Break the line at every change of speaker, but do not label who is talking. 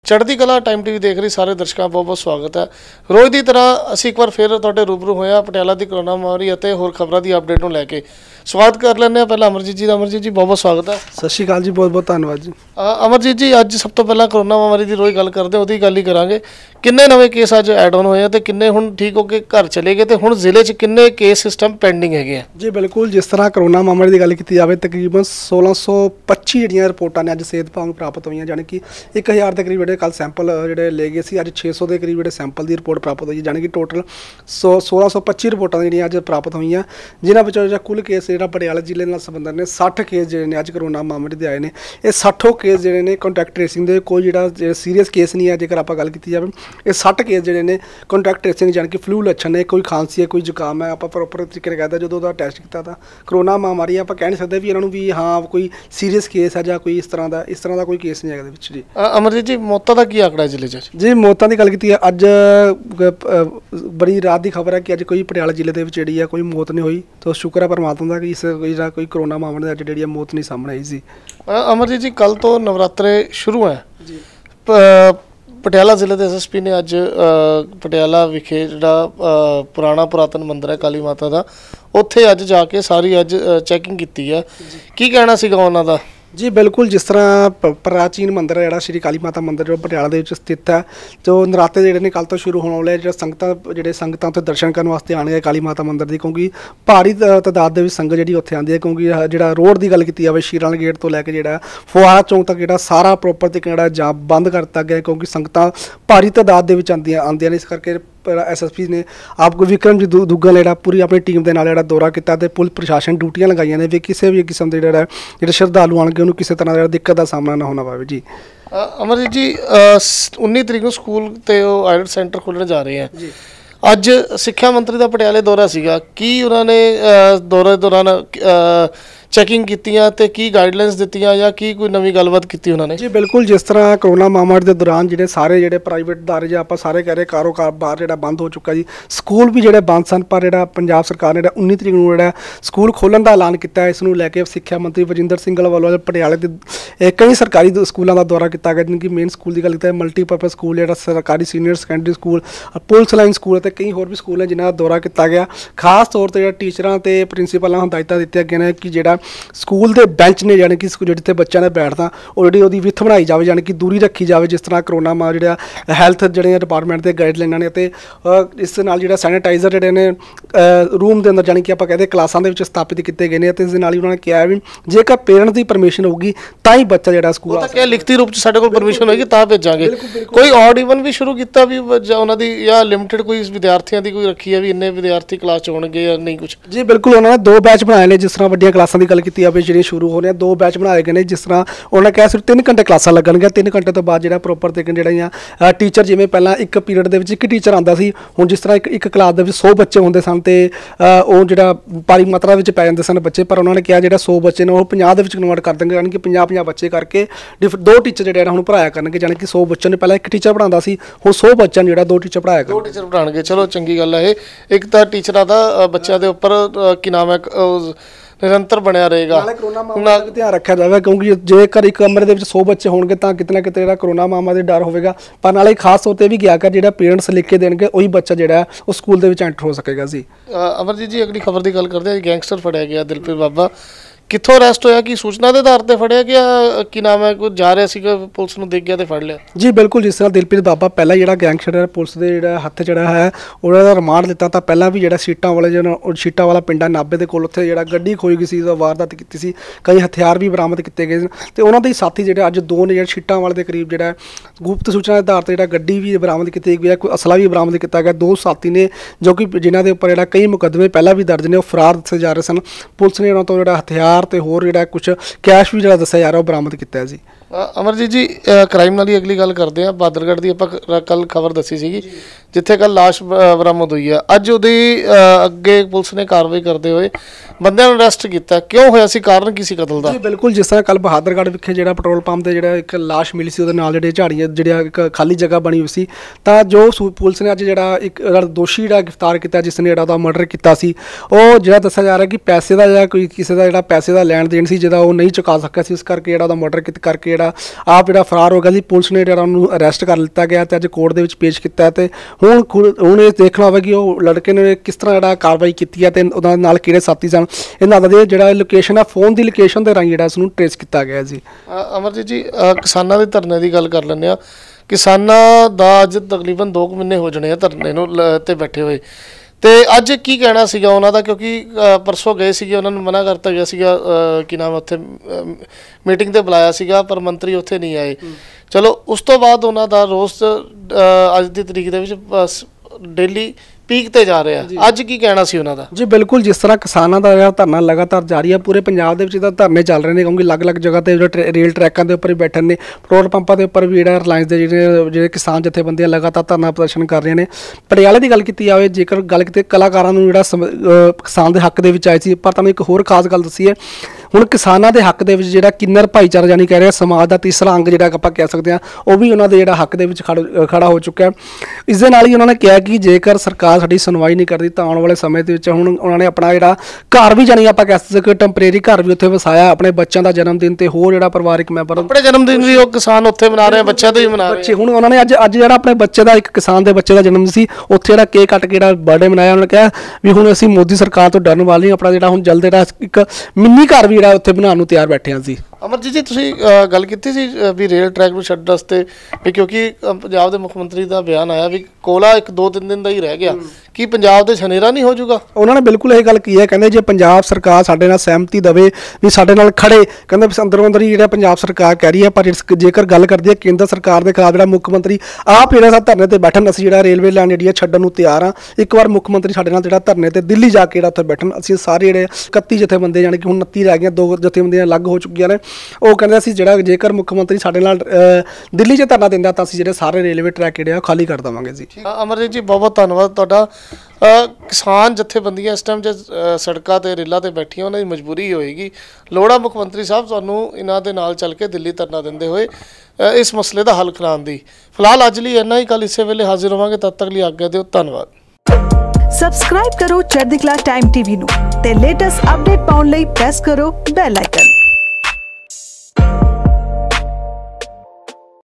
चढ़ती कला time TV देख रही सारे दर्शकों बहुत बहुत स्वागत है। रोज़ की तरह असीं एक बार फिर तुहाडे रूबरू होए हां पटियाला की कोरोना महामारी और होर खबरों की अपडेट नूं लैके। स्वागत कर लैंदे पहले अमरजीत जी का। अमरजीत जी बहुत बहुत स्वागत है।
सत श्री अकाल जी, बहुत बहुत धन्यवाद जी।
अमरजीत जी अज सब तो पहला कोरोना महामारी की रोज़ गल करते उहदी गल ही करांगे। किन्ने नवे केस अज ऐड ऑन होए ते किन्ने हुण ठीक होके घर चले गए ते हुण जिले च किन्ने केस सिस्टम पेंडिंग है
जी? बिल्कुल, जिस तरह कोरोना महामारी की गल की जाए तकरीबन 1625 ਜਿਹੜੀਆਂ ਰਿਪੋਰਟਾਂ ने अज सेहत विभाग ਨੂੰ प्राप्त हुई, जानी कि 1000 के करीब कल सैंपल जोड़े ले गए सी। अज 600 के करीब सैंपल की रिपोर्ट प्राप्त हुई, जानी कि टोटल 1625 रिपोर्टां जो अज प्राप्त हुई, जिन्होंने कुल केस जो पटियाला जिले नाल संबंधित ने 60 केस जो अज कोरोना महामारी के आए हैं। ये 60 केस जोड़े ने कॉन्टैक्ट ट्रेसिंग के कोई जो सीरीयस केस नहीं है। जेकर आप गल की जाए ये 60 केस जोड़े ने कॉन्टैक्ट ट्रेसिंग जानी कि फ्लू लक्षण ने, कोई खांसी है, कोई जुकाम है। आप प्रॉपर तरीके कहते जो उसका टैसट किया था कोरोना महामारी आप कह नहीं सकते भी इन्होंने भी हाँ कोई सीरीयस केस है या कोई इस तरह का कोई केस नहीं है जी।
अमरजीत जी मौतों का की आंकड़ा है जिले
जी? मौतों की गल की अज बड़ी रात की खबर है कि अज कोई पटियाला जिले के जी कोई मौत नहीं हुई, तो शुक्र है परमात्मा का कि इस कोई कोरोना महामारी अज जी मौत नहीं सामने आई सी।
अमरजीत जी कल तो नवरात्रे शुरू है जी। पटियाला जिले के SSP ने अज पटियाला विखे जिहड़ा पुराना पुरातन मंदिर है काली माता का उत्थे अज जाके सारी अज चैकिंग की है, की कहना सीगा उन्हां दा?
जी बिल्कुल, जिस तरह प्राचीन मंदिर है जो श्री काली माता मंदिर जो पटियाला के स्थित है, तो नराते जोड़े ने कल तो शुरू होने वाले जो संगतां उत्थे दर्शन करने वास्ते आने काली माता मंदिर की, क्योंकि भारी तादाद के संगत जी उत्थे आती है। क्योंकि जो रोड की गल की जाए शीरां गेट तो लैके जो फुहारा चौक तक जो सारा प्रॉपर तरीके जो बंद कर दिता गया, क्योंकि संगतां भारी तादाद के आंदियां ने। इस करके SSP ने आपको विक्रम जी दुग्गल जो पूरी अपनी टीम के नाल दौरा किया, पुलिस प्रशासन ड्यूटियां लगाई ने भी किसी भी किस्म के जो श्रद्धालु आएंगे उन्होंने किसी तरह दिक्कत का सामना ना होना पाए जी।
अमरजीत जी 19 तरीक को स्कूल ते आइलेट्स सेंटर खुलने जा रहे हैं जी। अज सिक्ख्या मंत्री का पटियाले दौरा सीगा, की उन्होंने दौरे दौरान चैकिंग की गाइडलाइंस दित्तियां या की कोई नवी गलबात की उन्होंने?
जी बिल्कुल, जिस तरह कोरोना महामारी के दौरान जो सारे जो प्राइवेट इदारे जो आप सारे कह रहे कारोबार जो बंद हो चुका जी। स्कूल भी जो बंद सन, पर जो पंजाब सरकार ने 19 तरीक को जो स्कूल खोलने का ऐलान किया। इस लैके सिक्ख्या मंत्री बजिंदर सिंगल वालों पटियाले के कई सरकारी स्कूलों का दौरा किया गया, जिनकी मेन स्कूल की गल की मल्टीपर्पज स्कूल जो सरकारी senior secondary school, police line school और कई होर भी स्कूल हैं जिन्हों का दौरा किया गया। खास तौर पर टीचर तो प्रिंसीपलों हिदायत दी गई हैं कि जो स्कूल के बेंच ने यानी कि जिथे बच्चों ने बैठना और जी विथ बनाई जाए, यानी कि दूरी रखी जाए, जिस तरह कोरोना जो हैल्थ जो डिपार्टमेंट के गाइडलाइना ने। इस नाल जो सैनिटाइजर जोड़े ने रूम के अंदर यानी कि आप कहते क्लासा के स्थापित किए गए हैं। तो इस उन्होंने कहा भी जेकर पेरेंट्स की परमिशन होगी तो ही बच्चा जो स्कूल
क्या लिखती रूप से साडे कोल परमिशन होगी तो भेजांगे। कोई ऑड इवन भी शुरू किया भी उन्होंने या लिमिटेड कोई विद्यार्थियों की कोई रखी है भी इन्ने विद्यार्थी क्लास होंगे या नहीं कुछ?
जी बिल्कुल, उन्होंने 2 बैच बनाए हैं। जिस तरह वड्डियां क्लासां की गल की जी शुरू हो रहे 2 बैच बनाए गए हैं। जिस तरह उन्होंने कहा सिर्फ 3 घंटे क्लासा लगन, 3 घंटे तो बाद जो प्रॉपर तरीके जो टीचर जिमें पहला एक पीरियड के एक टीचर आता सी, हुण जिस तरह एक क्लास के 100 बच्चे होंगे सन तो जो भारी मात्रा में पै जाते सन बच्चे, पर उन्होंने कहा जो 100 बच्चे ने 50 के कन्वर्ट कर देंगे, यानी कि 50-50 बच्चे करके 2 टीचर जो हम पढ़ाया करनगे। यानी कि 100 बच्चों ने पहले एक टीचर पढ़ाता सी, हुण 100 बच्चों ने 2 टीचर पढ़ाया कर
2 टीचर पढ़ाएंगे। चलो चंगी गल है। एक तो टीचर का बच्चों के उपर की नाम है निरंतर बनया रहेगा।
कोरोना महामारी का ध्यान रखा जाएगा, क्योंकि जेकर एक कमरे के 100 बच्चे होंगे तो कितना ना कितना कोरोना महामारी डर होगा। पर नाले खास तौर पर भी गया कर जो पेरेंट्स लिख के देंगे वही बच्चा जो स्कूल के एंटर हो सकेगा जी।
अमरजीत जी अगली खबर की गल करते हैं। गैंगस्टर फड़िया गया दिलप्रीत बाबा, कितों अरेस्ट होया कि सूचना के आधार पर फड़िया गया कि नाम है कोई जा रहा सी पुलिस ने देख गया तो फड़ लिया? जी
बिल्कुल, जिस तरह दिलप्रीत बाबा पहला जो गैंगस्टर पुलिस के जो हत्थ जो है उन्होंने रिमांड लिता, तो पहला भी जो सीटां वाले जो सीटां वाला पिंड है नाभे के कोल उत्थे जो गड्डी खोई गई सी, वारदात की, कई हथियार भी बरामद किए गए। तो उन्होंने ही साथी जो अज 2 ने जो सीटां वाले के करीब जो गुप्त सूचना के आधार पर जो गड्डी भी बरामद की गई है, कोई असला भी बरामद किया गया। 2 साथी ने जो कि जिन्हों के उपर कई मुकदमे पहला भी दर्ज ने वो फरार दसे जा रहे सन। पुलिस ने उन्होंने तो हथियार तो होर जो कुछ कैश भी जो दसा जा रहा वो बरामद किया जी।
अमरजीत जी क्राइम वाली अगली गल करते हैं। बादलगढ़ की आप कल खबर दसी सी जिथे कल लाश बरामद हुई है, अज उहदी अगे पुलिस ने कार्रवाई करते हुए बंदे अरेस्ट किया, क्यों होया सी, कारण की सी कतल दा?
जी बिल्कुल, जिस तरह कल बहादुरगढ़ विखे जो पेट्रोल पंप से जो एक लाश मिली सी, जो झाड़ियाँ जो एक खाली जगह बनी हुई सी, तो जो पुलिस ने अज जो एक दोषी जो गिरफ्तार किया जिसने जो मर्डर किया जो दसा जा रहा कि पैसे का कोई किसी का जो पैसे का लैन देन से जो नहीं चुका सकिया, इस करके जो मर्डर करके ਜਿਹੜਾ ਆਪ ਜਿਹੜਾ ਫਰਾਰ ਹੋ ਗਿਆ ਸੀ। ਪੁਲਿਸ ਨੇ ਜਿਹੜਾ ਉਹਨੂੰ ਅਰੈਸਟ ਕਰ ਲਿੱਤਾ ਗਿਆ ਤੇ ਅੱਜ ਕੋਰਟ ਦੇ ਵਿੱਚ ਪੇਸ਼ ਕੀਤਾ ਹੈ ਤੇ ਹੁਣ ਇਹ ਦੇਖਣਾ ਹੋਵੇਗਾ ਕਿ ਉਹ ਲੜਕੇ ਨੇ ਕਿਸ ਤਰ੍ਹਾਂ ਜਿਹੜਾ ਕਾਰਵਾਈ ਕੀਤੀ ਹੈ ਤੇ ਉਹਨਾਂ ਨਾਲ ਕਿਹੜੇ ਸਾਥੀ ਸਨ। ਇਹਨਾਂ ਦਾ ਜਿਹੜਾ ਲੋਕੇਸ਼ਨ ਹੈ, ਫੋਨ ਦੀ ਲੋਕੇਸ਼ਨ ਦੇ ਰਾਹੀਂ ਜਿਹੜਾ ਇਸ ਨੂੰ ਟ੍ਰੇਸ ਕੀਤਾ ਗਿਆ ਜੀ।
ਅਮਰਜੀਤ ਜੀ, ਕਿਸਾਨਾਂ ਦੇ ਧਰਨੇ ਦੀ ਗੱਲ ਕਰ ਲੈਂਦੇ ਆ। ਕਿਸਾਨਾਂ ਦਾ ਅੱਜ ਤਕਰੀਬਨ 2 ਮਹੀਨੇ ਹੋ ਜਾਣੇ ਆ ਧਰਨੇ ਨੂੰ ਤੇ ਬੈਠੇ ਹੋਏ, ਤੇ ਅੱਜ ਕੀ ਕਹਿਣਾ ਸੀਗਾ ਉਹਨਾਂ ਦਾ? ਕਿਉਂਕਿ ਪਰਸੋਂ ਗਏ ਸੀਗੇ, ਉਹਨਾਂ ਨੂੰ ਮਨਾ ਕਰਤਾ ਗਿਆ ਸੀਗਾ, ਕੀ ਨਾਮ ਉੱਥੇ ਮੀਟਿੰਗ ਤੇ ਬੁਲਾਇਆ ਸੀਗਾ ਪਰ ਮੰਤਰੀ ਉੱਥੇ ਨਹੀਂ ਆਏ। ਚਲੋ ਉਸ ਤੋਂ ਬਾਅਦ ਉਹਨਾਂ ਦਾ ਰੋਸ ਅੱਜ ਦੀ ਤਰੀਕ ਦੇ ਵਿੱਚ ਡੇਲੀ ਪੀਕ ਤੇ ਜਾ ਰਿਹਾ। ਅੱਜ ਕੀ ਕਹਿਣਾ ਸੀ ਉਹਨਾਂ ਦਾ?
ਜੀ ਬਿਲਕੁਲ, ਜਿਸ ਤਰ੍ਹਾਂ ਕਿਸਾਨਾਂ ਦਾ ਜਿਹੜਾ ਧਰਨਾ ਲਗਾਤਾਰ ਜਾਰੀ ਹੈ, ਪੂਰੇ ਪੰਜਾਬ ਦੇ ਵਿੱਚ ਇਹਦਾ ਧਰਨੇ ਚੱਲ ਰਹੇ ਨੇ ਕਿਉਂਕਿ ਅਲੱਗ-ਅਲੱਗ ਜਗ੍ਹਾ ਤੇ ਜਿਹੜੇ ਰੇਲ ਟਰੈਕਾਂ ਦੇ ਉੱਪਰ ਵੀ ਬੈਠੇ ਨੇ, ਪੈਟਰੋਲ ਪੰਪਾਂ ਦੇ ਉੱਪਰ ਵੀ ਜਿਹੜਾ ਰਿਲਾਇੰਸ ਦੇ ਜਿਹੜੇ ਕਿਸਾਨ ਜਥੇਬੰਦੀਆਂ ਲਗਾਤਾਰ ਧਰਨਾ ਪ੍ਰਦਰਸ਼ਨ ਕਰ ਰਹੇ ਨੇ। ਪਟਿਆਲੇ ਦੀ ਗੱਲ ਕੀਤੀ ਜਾਵੇ, ਜੇਕਰ ਗੱਲ ਕੀਤੀ ਕਲਾਕਾਰਾਂ ਨੂੰ ਜਿਹੜਾ ਕਿਸਾਨ ਦੇ ਹੱਕ ਦੇ ਵਿੱਚ ਆਏ ਸੀ, ਪਰ ਤੁਹਾਨੂੰ ਇੱਕ ਹੋਰ ਖਾਸ ਗੱਲ ਦੱਸੀ ਹੈ, ਹੁਣ ਕਿਸਾਨਾਂ ਦੇ ਹੱਕ ਦੇ ਵਿੱਚ ਜਿਹੜਾ ਕਿੰਨਰ ਭਾਈਚਾਰਾ ਜਾਨੀ ਕਹਿ ਰਿਹਾ ਸਮਾਜ ਦਾ ਤੀਸਰਾ ਅੰਗ ਜਿਹੜਾ ਆਪਾਂ ਕਹਿ ਸਕਦੇ ਹਾਂ, ਉਹ ਵੀ ਉਹਨਾਂ ਦੇ ਜਿਹੜਾ ਹੱਕ ਦੇ ਵਿੱਚ ਖੜਾ ਹੋ ਚੁੱਕਾ ਹੈ। ਇਸ ਦੇ ਨਾਲ ਹੀ ਉਹਨਾਂ ਨੇ ਕਿਹਾ ਕਿ ਜੇਕਰ ਸਰਕਾਰ ਸਾਡੀ ਸੁਣਵਾਈ ਨਹੀਂ ਕਰਦੀ ਤਾਂ ਆਉਣ ਵਾਲੇ ਸਮੇਂ ਦੇ ਵਿੱਚ ਹੁਣ ਉਹਨਾਂ ਨੇ ਆਪਣਾ ਜਿਹੜਾ ਘਰ ਵੀ ਜਾਨੀ ਆਪਾਂ ਕਹਿ ਸਕਦੇ ਟੈਂਪਰੇਰੀ ਘਰ ਵੀ ਉੱਥੇ ਵਸਾਇਆ, ਆਪਣੇ ਬੱਚਿਆਂ ਦਾ ਜਨਮ ਦਿਨ ਤੇ ਹੋਰ ਜਿਹੜਾ ਪਰਿਵਾਰਿਕ ਮੈਂਬਰ
ਆਪਣੇ ਜਨਮ ਦਿਨ ਵੀ ਉਹ ਕਿਸਾਨ ਉੱਥੇ ਮਨਾ ਰਹੇ, ਬੱਚਿਆਂ ਤੋਂ ਹੀ ਮਨਾ ਰਹੇ।
ਹੁਣ ਉਹਨਾਂ ਨੇ ਅੱਜ ਜਿਹੜਾ ਆਪਣੇ ਬੱਚੇ ਦਾ, ਇੱਕ ਕਿਸਾਨ ਦੇ ਬੱਚੇ ਦਾ ਜਨਮ ਸੀ, ਉੱਥੇ ਜਿਹੜਾ ਕੇਕ ਕੱਟ ਕੇ ਜਿਹੜਾ ਬਰਥਡੇ ਮਨਾਇਆ। ਉਹਨਾਂ ਨੇ ਕਿਹਾ ਵੀ ਹੁਣ ਅਸੀਂ ਮੋਦੀ ਸਰਕਾਰ ਤੋਂ ਡਰਨ ਵਾਲੇ, ਆਪਣਾ ਜਿਹੜਾ ਹੁਣ ਜਲਦ ਜਿਹੜਾ ਇੱਕ ਮਿੰਨੀ ਘਰ ਵੀ ਜਿਹੜਾ ਉੱਥੇ ਬਣਾਉਣ ਨੂੰ ਤਿਆਰ ਬੈਠੇ ਹਾਂ ਸੀ।
ਅਮਰਜੀਤ ਜੀ, ਤੁਸੀਂ ਗੱਲ ਕੀਤੀ ਸੀ ਵੀ ਰੇਲ ਟਰੈਕ ਨੂੰ ਛੱਡਣ ਵਾਸਤੇ, ਵੀ ਕਿਉਂਕਿ ਪੰਜਾਬ ਦੇ ਮੁੱਖ ਮੰਤਰੀ ਦਾ ਬਿਆਨ ਆਇਆ ਵੀ ਕੋਲਾ 1-2-3 ਦਿਨ ਦਾ ਹੀ ਰਹਿ ਗਿਆ, ਕੀ ਪੰਜਾਬ ਦੇ ਹਨੇਰਾ ਨਹੀਂ ਹੋ ਜਾਊਗਾ? ਉਹਨਾਂ
ਨੇ ਬਿਲਕੁਲ ਇਹ ਗੱਲ ਕੀ ਹੈ, ਕਹਿੰਦੇ ਜੇ ਪੰਜਾਬ ਸਰਕਾਰ ਸਾਡੇ ਨਾਲ ਸਹਿਮਤੀ ਦੇਵੇ ਵੀ ਸਾਡੇ ਨਾਲ ਖੜੇ, ਕਹਿੰਦੇ ਅੰਦਰੋਂ ਅੰਦਰ ਹੀ ਜਿਹੜਾ ਪੰਜਾਬ ਸਰਕਾਰ ਕਹਿ ਰਹੀ ਹੈ, ਪਰ ਜੇਕਰ ਗੱਲ ਕਰਦੀ ਹੈ ਕੇਂਦਰ ਸਰਕਾਰ ਦੇ ਖਿਲਾਫ, ਜਿਹੜਾ ਮੁੱਖ ਮੰਤਰੀ ਆਪ ਜਿਹੜਾ ਧਰਨੇ ਤੇ ਬੈਠਣ, ਅਸੀਂ ਜਿਹੜਾ ਰੇਲਵੇ ਲਾਈਨ ਜਿਹੜੀ ਛੱਡਣ ਨੂੰ ਤਿਆਰ ਹਾਂ। ਇੱਕ ਵਾਰ ਮੁੱਖ ਮੰਤਰੀ ਸਾਡੇ ਨਾਲ ਜਿਹੜਾ ਧਰਨੇ ਤੇ ਦਿੱਲੀ ਜਾ ਕੇ ਜਿਹੜਾ ਉੱਥੇ ਬੈਠਣ, ਅਸੀਂ ਸਾਰੇ ਜਿਹੜੇ 31 ਜਥੇਬੰਦੇ ਜਾਣੀ ਕਿ ਹੁਣ 29 ਰਹਿ ਗਈਆਂ, 2 ਜਥੇਬੰਦੀਆਂ ਅਲੱਗ ਹੋ ਚੁੱਕੀਆਂ ਨੇ, ਉਹ ਕਹਿੰਦੇ ਅਸੀਂ ਜਿਹੜਾ ਜੇਕਰ ਮੁੱਖ ਮੰਤਰੀ ਸਾਡੇ ਨਾਲ ਦਿੱਲੀ 'ਚ ਧਰਨਾ ਦਿੰਦਾ ਤਾਂ ਅਸੀਂ ਜਿਹੜੇ ਸਾਰੇ ਰੇਲਵੇ ਟਰੈਕ ਜਿਹੜੇ ਆ ਖਾਲੀ ਕਰ ਦੇਵਾਂਗੇ ਜੀ।
ਅਮਰਜੀਤ ਜੀ, ਬਹੁਤ ਬਹੁਤ ਧੰਨਵਾਦ ਤੁਹਾਡਾ। ਕਿਸਾਨ ਜਥੇਬੰਦੀਆਂ ਇਸ ਟਾਈਮ 'ਚ ਸੜਕਾਂ ਤੇ ਰੇਲਾਂ ਤੇ ਬੈਠੀਆਂ, ਉਹਨਾਂ ਦੀ ਮਜਬੂਰੀ ਹੋਏਗੀ, ਲੋੜ ਆ ਮੁੱਖ ਮੰਤਰੀ ਸਾਹਿਬ ਤੁਹਾਨੂੰ ਇਹਨਾਂ ਦੇ ਨਾਲ ਚੱਲ ਕੇ ਦਿੱਲੀ ਧਰਨਾ ਦਿੰਦੇ ਹੋਏ ਇਸ ਮਸਲੇ ਦਾ ਹੱਲ ਕਰਾਉਣ ਦੀ। ਫਿਲਹਾਲ ਅੱਜ ਲਈ ਇੰਨਾ ਹੀ, ਕੱਲ ਇਸੇ ਵੇਲੇ ਹਾਜ਼ਰ ਹੋਵਾਂਗੇ, ਤਦ ਤੱਕ ਲਈ ਆਗਿਆ ਦਿਓ। ਧੰਨਵਾਦ।
ਸਬਸਕ੍ਰਾਈਬ ਕਰੋ ਚੜ੍ਹਦੀ ਕਲਾ ਟਾਈਮ ਟੀਵੀ ਨੂੰ ਤੇ ਲੇਟੈਸਟ ਅਪਡੇਟ ਪਾਉਣ ਲਈ ਪ੍ਰੈਸ ਕਰੋ ਬੈਲ ਆਈਕਨ।